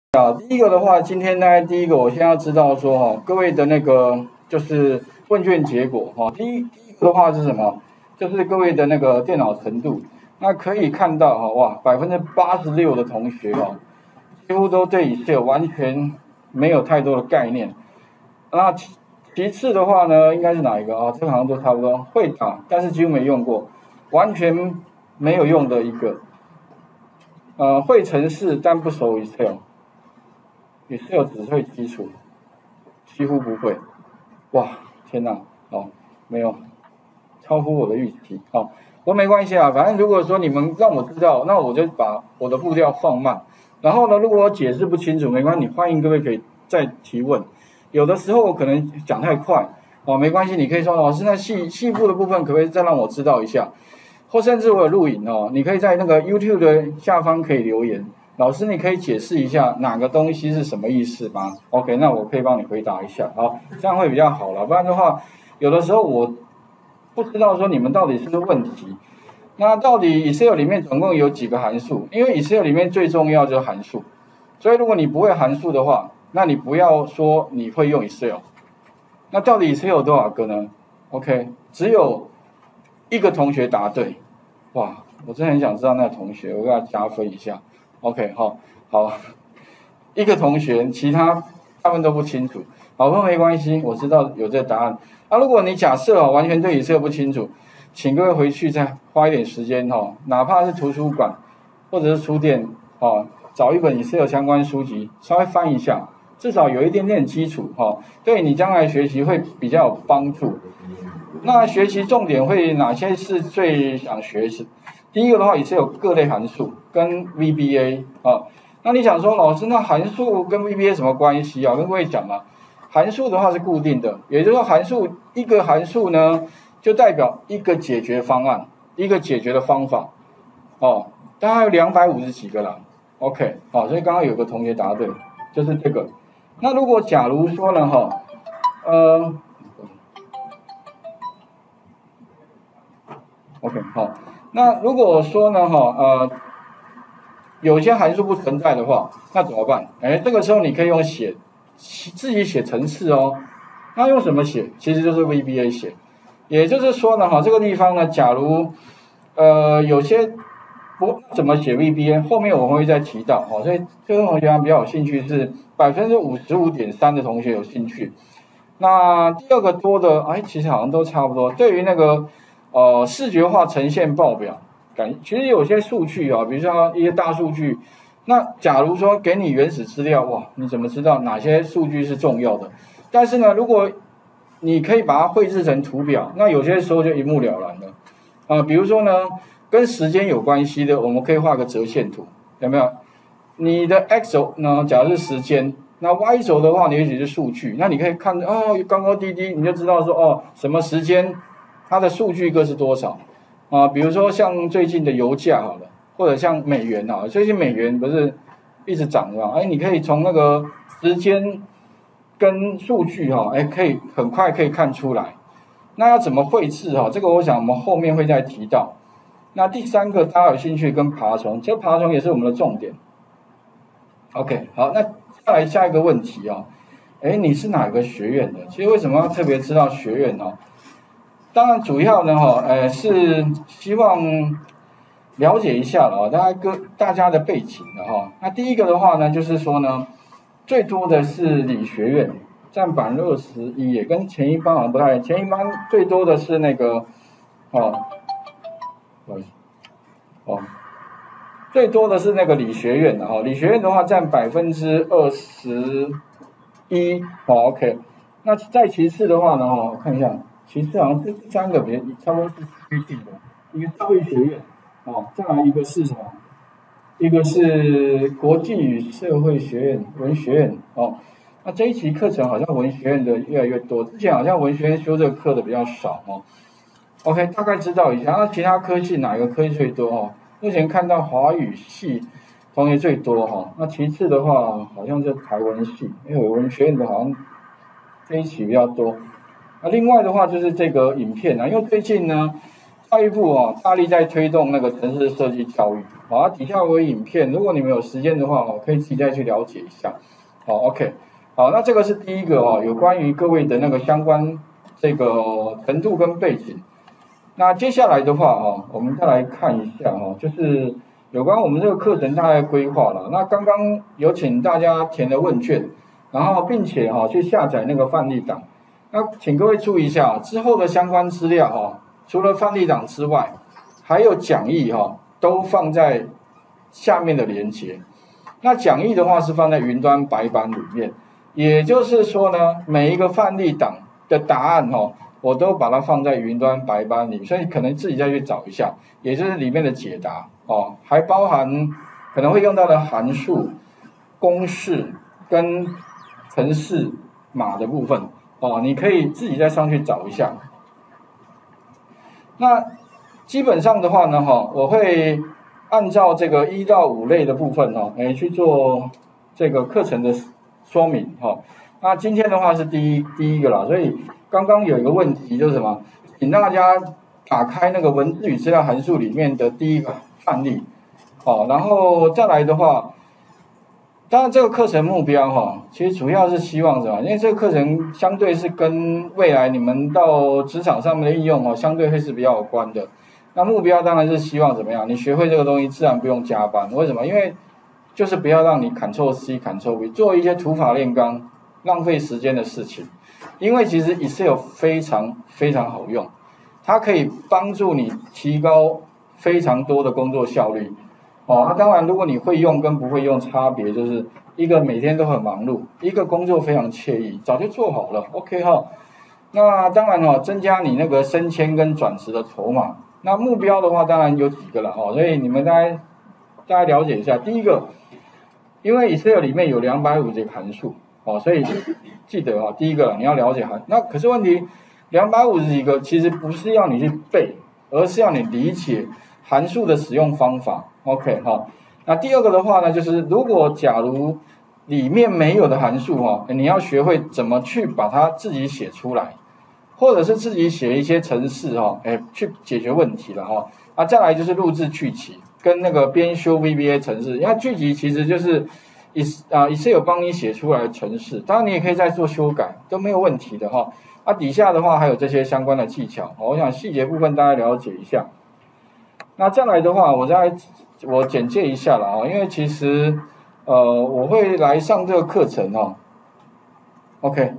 第一个的话，今天呢，第一个我先要知道说哈，各位的那个就是问卷结果哈。第一个的话是什么？就是各位的那个电脑程度。那可以看到哈，哇，86%的同学哦，几乎都对 Excel 完全没有太多的概念。那其次的话呢，应该是哪一个啊？这个好像都差不多，会打，但是几乎没用过，完全没有用的一个。会程式但不熟 Excel。Excel 只会基础，几乎不会。哇，天哪！哦，没有，超乎我的预期。哦，不过没关系啊，反正如果说你们让我知道，那我就把我的步调放慢。然后呢，如果我解释不清楚，没关系，欢迎各位可以再提问。有的时候我可能讲太快，哦，没关系，你可以说老师那细部的部分可不可以再让我知道一下？或甚至我有录影哦，你可以在那个 YouTube 的下方可以留言。老师，你可以解释一下哪个东西是什么意思吗 ？OK， 那我可以帮你回答一下，好，这样会比较好了。不然的话，有的时候我不知道说你们到底是问题。那到底 Excel 里面总共有几个函数？因为 Excel 里面最重要就是函数，所以如果你不会函数的话，那你不要说你会用 Excel。那到底 Excel 有多少个呢 ？OK， 只有一个同学答对，哇，我真的很想知道那个同学，我给他加分一下。OK， 好，一个同学，其他他们都不清楚，好，不没关系，我知道有这个答案。如果你假设完全对Excel不清楚，请各位回去再花一点时间哪怕是图书馆或者是书店找一本Excel相关书籍，稍微翻一下，至少有一点点基础对你将来学习会比较有帮助。那学习重点会哪些是最想学习？第一个的话也是有各类函数跟 VBA 那你想说老师，那函数跟 VBA 什么关系啊？跟各位讲嘛，函数的话是固定的，也就是说一个函数呢就代表一个解决方案，一个解决的方法大概有250几个啦。OK， 所以刚刚有个同学答对，就是这个。那如果假如说呢OK， 好，那如果说呢有些函数不存在的话，那怎么办？这个时候你可以用自己写程式哦。那用什么写？其实就是 VBA 写。也就是说呢这个地方呢，假如有些不怎么写 VBA， 后面我们会再提到所以这个同学比较有兴趣是55.3%的同学有兴趣。那第二个多的其实好像都差不多。对于那个视觉化呈现报表，其实有些数据比如说一些大数据，那假如说给你原始资料，哇，你怎么知道哪些数据是重要的？但是呢，如果你可以把它绘制成图表，那有些时候就一目了然了比如说呢，跟时间有关系的，我们可以画个折线图，有没有？你的 X 轴呢，假如是时间，那 Y 轴的话，你也许是数据，那你可以看高高低低，你就知道说什么时间它的数据个是多少比如说像最近的油价好了，或者像美元最近美元不是一直涨吗？你可以从那个时间跟数据可以很快可以看出来。那要怎么绘制这个我想我们后面会再提到。那第三个大家有兴趣跟爬虫，这爬虫也是我们的重点。OK， 好，那再来下一个问题你是哪个学院的？其实为什么要特别知道学院当然主要呢是希望了解一下了大家的背景的那第一个的话呢，就是说呢，最多的是理学院，占21%，也跟前一班好像不太，前一班最多的是那个最多的是那个理学院的理学院的话占21%OK， 那再其次的话呢我看一下，其次好像这三个差不多是趋近的，一个教育学院再来一个是什么？一个是国际与社会学院文学院那这一期课程好像文学院的越来越多，之前好像文学院修这个课的比较少OK， 大概知道一下。那其他科系哪个科系最多目前看到华语系同学最多那其次的话好像是台文系，因为文学院的好像这一期比较多。那另外的话就是这个影片因为最近呢教育部大力在推动那个程式设计教育，底下有影片，如果你们有时间的话可以自己再去了解一下。OK， 好，那这个是第一个有关于各位的那个相关这个程度跟背景。那接下来的话我们再来看一下就是有关我们这个课程大概规划了。那刚刚有请大家填了问卷，然后并且去下载那个范例档。那请各位注意一下，之后的相关资料除了范例档之外，还有讲义都放在下面的连结。那讲义的话是放在云端白板里面，也就是说呢，每一个范例档的答案我都把它放在云端白板里，所以可能自己再去找一下，也就是里面的解答还包含可能会用到的函数、公式跟程式码的部分你可以自己再上去找一下。那基本上的话呢我会按照这个1到5类的部分去做这个课程的说明那今天的话是第一个啦，所以刚刚有一个问题就是什么，请大家打开那个文字与资料函数里面的第一个范例然后再来的话，当然这个课程目标其实主要是希望什么？因为这个课程相对是跟未来你们到职场上面的应用相对会是比较有关的。那目标当然是希望怎么样？你学会这个东西自然不用加班。为什么？因为就是不要让你 Ctrl+C、Ctrl+V 做一些土法炼钢、浪费时间的事情。因为其实 Excel 非常非常好用，它可以帮助你提高非常多的工作效率。当然如果你会用跟不会用差别就是一个每天都很忙碌，一个工作非常惬意，早就做好了 OK 那当然增加你那个升迁跟转职的筹码。那目标的话当然有几个了所以你们大家了解一下。第一个，因为 Excel 里面有250个函数所以记得第一个你要了解那可是问题250几个其实不是要你去背，而是要你理解函数的使用方法 OK 那第二个的话呢，就是如果假如里面没有的函数你要学会怎么去把它自己写出来，或者是自己写一些程式去解决问题了再来就是录制句集跟那个编修 VBA 程式，因为句集其实就是Excel 帮你写出来的程式，当然你也可以再做修改都没有问题的底下的话还有这些相关的技巧我想细节部分大家了解一下。那再来的话我简介一下了因为其实我会来上这个课程OK，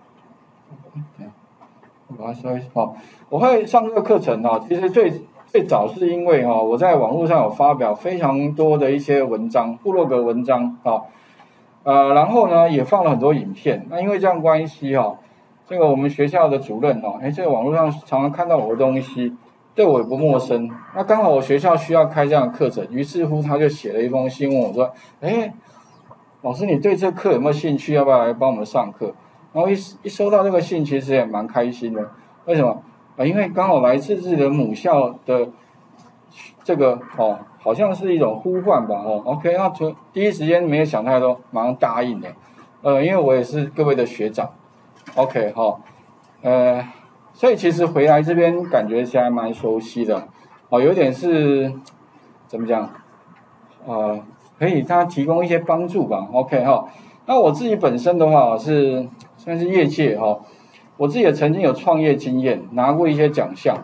我把它说我会上这个课程其实最早是因为我在网络上有发表非常多的一些文章，部落格文章然后呢也放了很多影片。那因为这样关系这个我们学校的主任这个网络上常常看到我的东西，对我也不陌生。那刚好我学校需要开这样的课程，于是乎他就写了一封信问我说老师你对这课有没有兴趣，要不要来帮我们上课？然后一收到这个信其实也蛮开心的。为什么因为刚好来自自己的母校的这个好像是一种呼唤吧OK， 那第一时间没有想太多，马上答应了因为我也是各位的学长 OK 所以其实回来这边感觉现在蛮熟悉的有点是怎么讲可以他提供一些帮助吧 OK 那我自己本身的话是算是业界我自己也曾经有创业经验，拿过一些奖项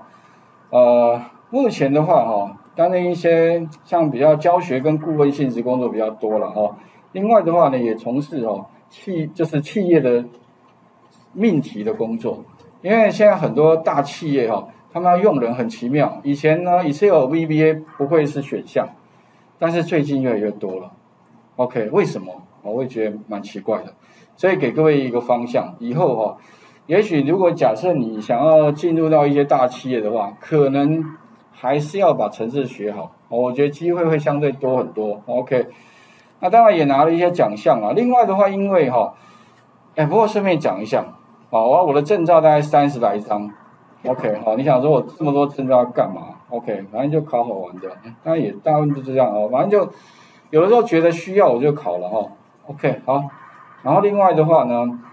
目前的话担任一些像比较教学跟顾问性质工作比较多了另外的话呢也从事就是企业的命题的工作。因为现在很多大企业他们要用人很奇妙，以前呢 Excel VBA 不会是选项，但是最近越来越多了 OK， 为什么我也觉得蛮奇怪的。所以给各位一个方向，以后也许如果假设你想要进入到一些大企业的话，可能还是要把程式学好我觉得机会会相对多很多 OK。 那当然也拿了一些奖项另外的话因为不过顺便讲一下我的证照大概30来张 OK 你想说我这么多证照要干嘛 OK， 反正就考好玩的，当然也大部分就这样反正就有的时候觉得需要我就考了OK 好。然后另外的话呢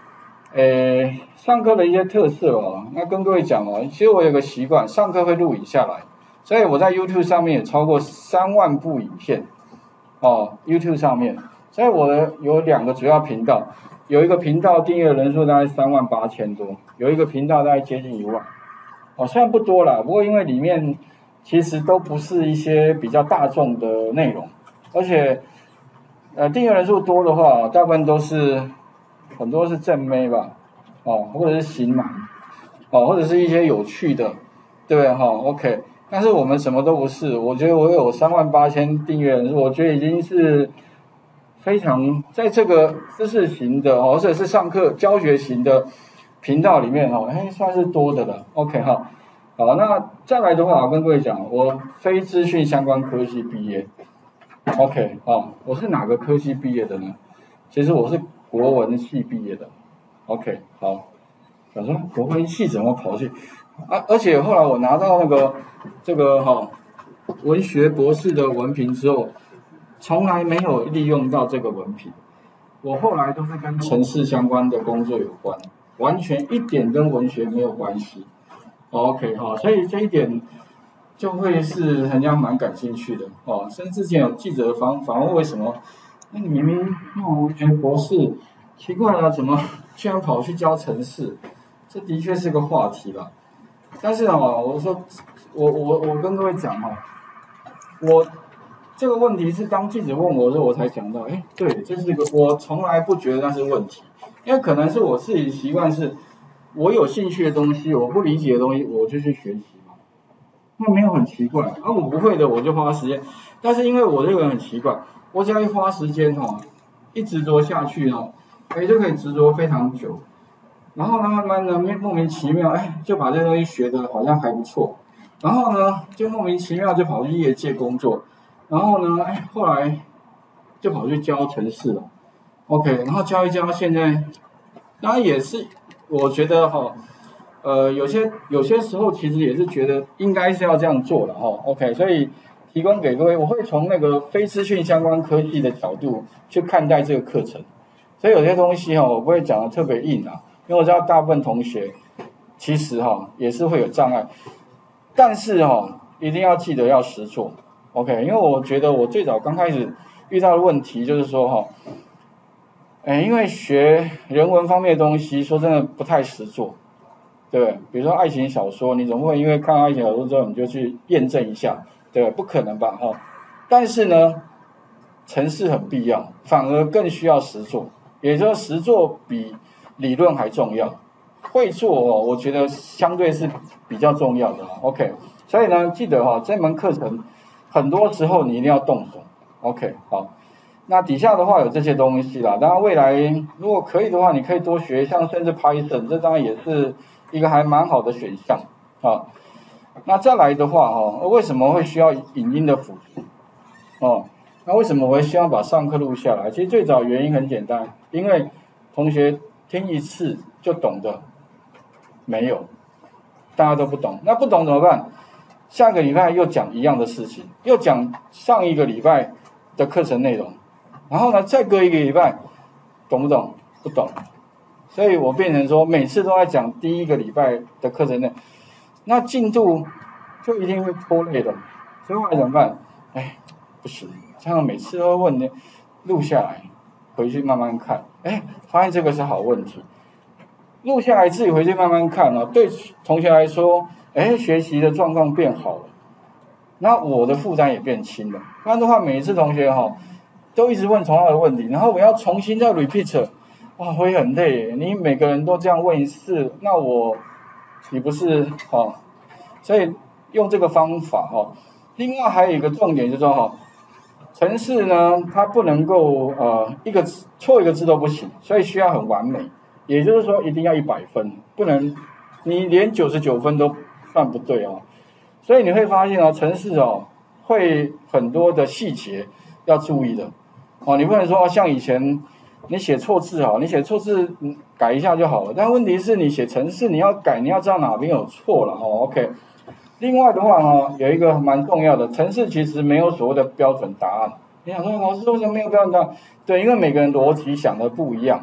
上课的一些特色哦，那跟各位讲哦，其实我有个习惯，上课会录影下来，所以我在 YouTube 上面也超过3万部影片哦，YouTube 上面，所以我的有2个主要频道，有一个频道订阅人数大概38000多，有一个频道大概接近1万，哦，虽然不多啦，不过因为里面其实都不是一些比较大众的内容，而且订阅人数多的话，大部分都是很多是正妹吧，哦，或者是型男，哦，或者是一些有趣的，对不对哈？OK， 但是我们什么都不是，我觉得我有38000订阅人数，我觉得已经是非常在这个知识型的或者是上课教学型的频道里面算是多的了。OK 哈，好，那再来的话，我跟各位讲，我非资讯相关科系毕业。OK 我是哪个科系毕业的呢？其实我是国文系毕业的。OK 好，想说国文系怎么跑去而且后来我拿到这个文学博士的文凭之后，从来没有利用到这个文凭。我后来都是跟程式相关的工作有关，完全一点跟文学没有关系。OK 所以这一点就会是人家蛮感兴趣的甚至之前有记者访问为什么，那你明明文学博士，奇怪了，怎么居然跑去教程式？这的确是个话题了。但是我说我跟各位讲我这个问题是当记者问我的时候，我才想到，对，这是个我从来不觉得那是问题，因为可能是我自己习惯是，我有兴趣的东西，我不理解的东西，我就去学习嘛，那没有很奇怪，我不会的我就花时间，但是因为我这个人很奇怪，我只要一花时间一执着下去就可以执着非常久，然后呢慢慢的莫名其妙就把这东西学的好像还不错，然后呢就莫名其妙就跑去业界工作。然后呢，后来就跑去教程式了 ，OK， 然后教一教，现在当然也是，我觉得有些时候其实也是觉得应该是要这样做的OK， 所以提供给各位，我会从那个非资讯相关科技的角度去看待这个课程，所以有些东西我不会讲的特别硬因为我知道大部分同学其实也是会有障碍，但是一定要记得要实做。OK， 因为我觉得我最早刚开始遇到的问题就是说因为学人文方面的东西，说真的不太实做，对不对？比如说爱情小说，你总不会因为看到爱情小说之后你就去验证一下，对不对？不可能吧但是呢，程式很必要，反而更需要实做，也就是实做比理论还重要。会做我觉得相对是比较重要的OK， 所以呢，记得这门课程。很多时候你一定要动手 ，OK， 好，那底下的话有这些东西啦。当然未来如果可以的话，你可以多学，像甚至 Python， 这当然也是一个还蛮好的选项那再来的话为什么会需要影音的辅助那为什么我会希望把上课录下来？其实最早原因很简单，因为同学听一次就懂的没有，大家都不懂，那不懂怎么办？下个礼拜又讲一样的事情，又讲上一个礼拜的课程内容，然后呢，再隔一个礼拜，懂不懂？不懂，所以我变成说每次都在讲第一个礼拜的课程内容，那进度就一定会拖累的，所以后来怎么办？不行，这样每次都问你，录下来，回去慢慢看，发现这个是好问题，录下来自己回去慢慢看对同学来说。学习的状况变好了，那我的负担也变轻了。不然的话，每一次同学都一直问同样的问题，然后我要重新再 repeat， 会很累耶。你每个人都这样问一次，那我岂不是所以用这个方法另外还有一个重点就是说程式呢，它不能够错一个字都不行，所以需要很完美。也就是说，一定要100分，不能你连99分都算不对所以你会发现程式会很多的细节要注意的你不能说像以前你写错字你写错字改一下就好了，但问题是你写程式你要改，你要知道哪边有错了OK。另外的话有一个蛮重要的，程式其实没有所谓的标准答案。你想说老师为什么没有标准答案？对，因为每个人逻辑想的不一样，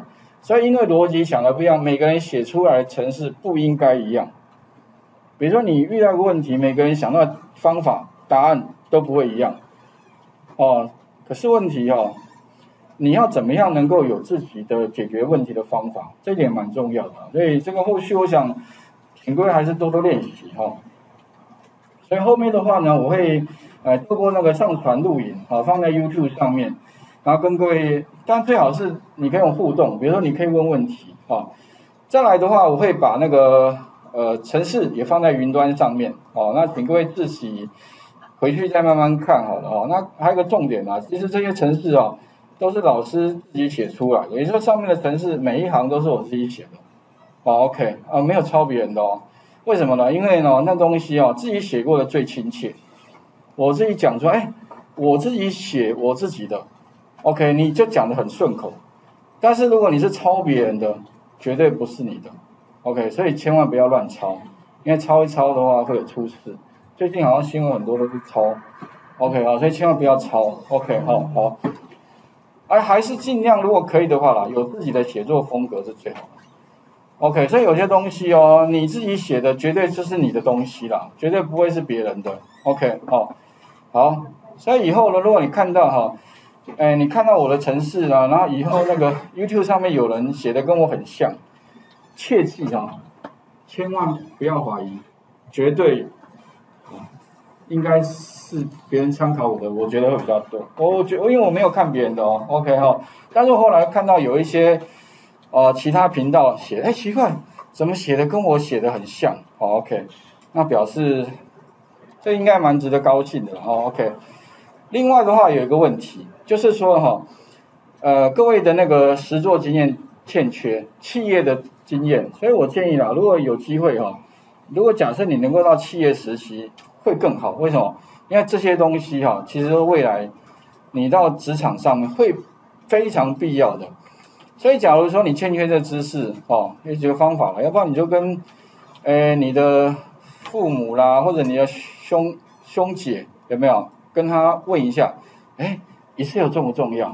所以因为逻辑想的不一样，每个人写出来的程式不应该一样。比如说你遇到一个问题，每个人想到的方法、答案都不会一样。哦，可是问题哦，你要怎么样能够有自己的解决问题的方法，这一点蛮重要的。所以这个后续我想，请各位还是多多练习哈。所以后面的话呢，我会透过那个上传录影啊，放在 YouTube 上面，然后跟各位，当然最好是你可以有互动，比如说你可以问问题啊。再来的话，我会把那个程式也放在云端上面哦，那请各位自己回去再慢慢看好了哦。那还有一个重点啊，其实这些程式哦都是老师自己写出来的，也就是说上面的程式每一行都是我自己写的哦。OK 没有抄别人的哦。为什么呢？因为呢那东西哦自己写过的最亲切，我自己讲说，我自己写我自己的 ，OK 你就讲得很顺口。但是如果你是抄别人的，绝对不是你的。OK， 所以千万不要乱抄，因为抄一抄的话会有出事。最近好像新闻很多都是抄 ，OK 啊，所以千万不要抄 ，OK 好。还是尽量如果可以的话啦，有自己的写作风格是最好的。OK， 所以有些东西哦，你自己写的绝对就是你的东西啦，绝对不会是别人的。OK 好，所以以后呢，如果你看到你看到我的程式啊，然后以后那个 YouTube 上面有人写的跟我很像。切记千万不要怀疑，绝对应该是别人参考我的，我觉得会比较多。因为我没有看别人的哦 ，OK 但是我后来看到有一些其他频道写，奇怪，怎么写的跟我写的很像？OK， 那表示这应该蛮值得高兴的OK。另外的话有一个问题，就是说各位的那个实作经验欠缺，企业的经验，所以我建议啦，如果有机会如果假设你能够到企业实习会更好。为什么？因为这些东西其实未来你到职场上面会非常必要的。所以假如说你欠缺这知识有几个方法啦，要不然你就跟你的父母啦，或者你的兄姐有没有跟他问一下，Excel 重不重要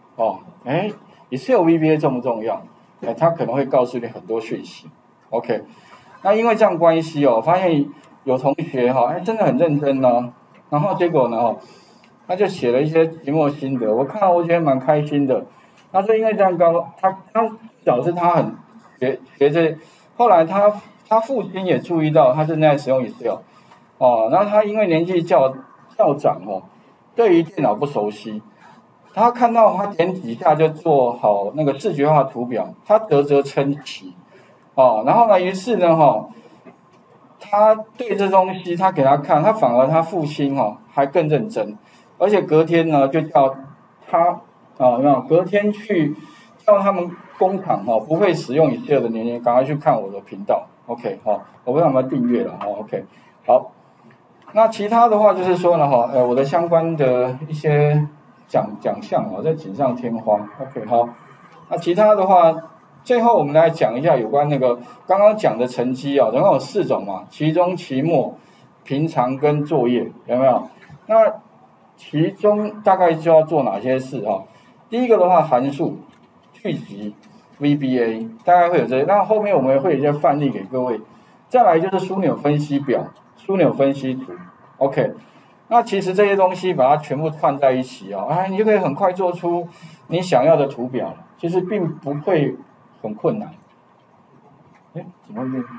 ？Excel VBA 重不重要？他可能会告诉你很多讯息 ，OK。那因为这样关系发现有同学真的很认真呢，然后结果呢他就写了一些期末心得，我看了我觉得蛮开心的。他说因为这样他表示他很学这，后来他父亲也注意到他正在使用 Excel 然后他因为年纪较长对于电脑不熟悉。他看到他点几下就做好那个视觉化图表，他啧称奇然后呢，于是呢他对这东西他给他看，他反而他父亲还更认真，而且隔天呢就叫他隔天去叫他们工厂不会使用 Excel 的年轻人赶快去看我的频道 ，OK 我不知道有没有订阅了OK 好。那其他的话就是说呢我的相关的一些奖项在锦上添花 ，OK 好。那其他的话，最后我们来讲一下有关那个刚刚讲的成绩总共有4种嘛，期中、期末、平常跟作业，有没有？那其中大概就要做哪些事第一个的话，函数、聚集、VBA， 大概会有这些。那后面我们会有一些范例给各位。再来就是枢纽分析表、枢纽分析图 ，OK。那其实这些东西把它全部串在一起你就可以很快做出你想要的图表了。其实并不会很困难。怎么会？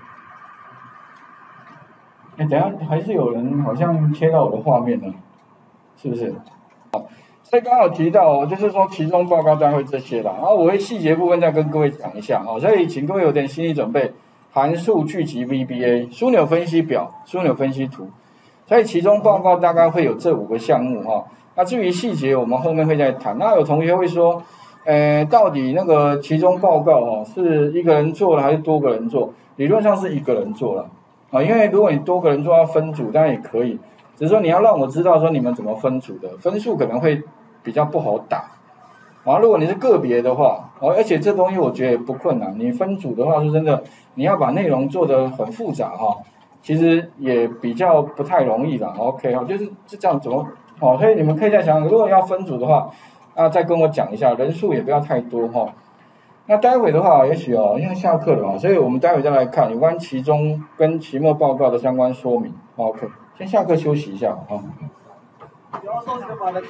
等一下还是有人好像切到我的画面了，是不是？所以刚刚有提到就是说期中报告单会这些啦，然后我会细节部分再跟各位讲一下所以请各位有点心理准备。函数、聚集、VBA、枢纽分析表、枢纽分析图。所以期中报告大概会有这5个项目那至于细节我们后面会再谈。那有同学会说到底那个期中报告是一个人做了还是多个人做？理论上是一个人做了因为如果你多个人做要分组当然也可以，只是说你要让我知道说你们怎么分组的，分数可能会比较不好打如果你是个别的话而且这东西我觉得也不困难，你分组的话是真的你要把内容做得很复杂其实也比较不太容易啦 OK 就是这样怎么所以你们可以再想想，如果要分组的话再跟我讲一下，人数也不要太多那待会的话，也许因为下课了嘛，所以我们待会再来看有关期中跟期末报告的相关说明。OK， 先下课休息一下啊。